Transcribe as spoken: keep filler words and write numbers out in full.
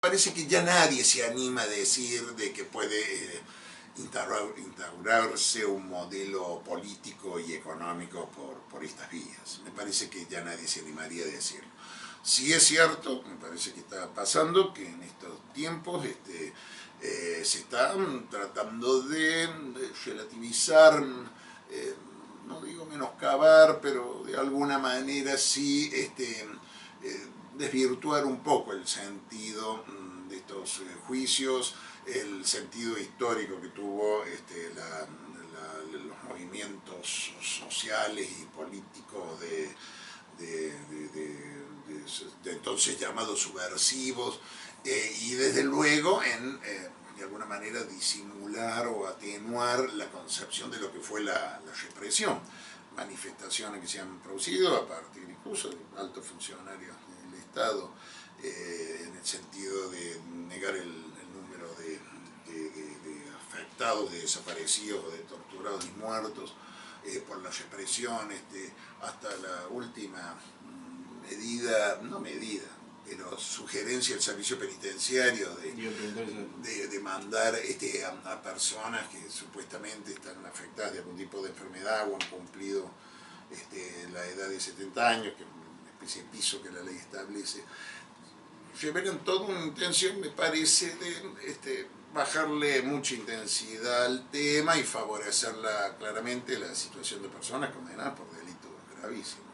Parece que ya nadie se anima a decir de que puede eh, instaurarse un modelo político y económico por, por estas vías. Me parece que ya nadie se animaría a decirlo. Sí es cierto, me parece que está pasando, que en estos tiempos este, eh, se está tratando de, de relativizar, eh, no digo menoscabar, pero de alguna manera sí este, eh, desvirtuar un poco el sentido de estos eh, juicios, el sentido histórico que tuvo este, la, la, los movimientos sociales y políticos de, de, de, de, de, de entonces llamados subversivos, eh, y desde luego en eh, de alguna manera disimular o atenuar la concepción de lo que fue la, la represión. Manifestaciones que se han producido a partir incluso de altos funcionarios del Estado, eh, en el sentido de negar el, el número de, de, de, de afectados, de desaparecidos, de torturados y muertos eh, por la represión, este, hasta la última medida, no medida, pero sugerencia del servicio penitenciario de, de, de mandar este, a, a personas que supuestamente están afectadas de algún tipo de enfermedad o han cumplido este, la edad de setenta años, que es una especie de piso que la ley establece. Revelan toda una intención, me parece, de este, bajarle mucha intensidad al tema y favorecerla claramente la situación de personas condenadas por delitos gravísimos.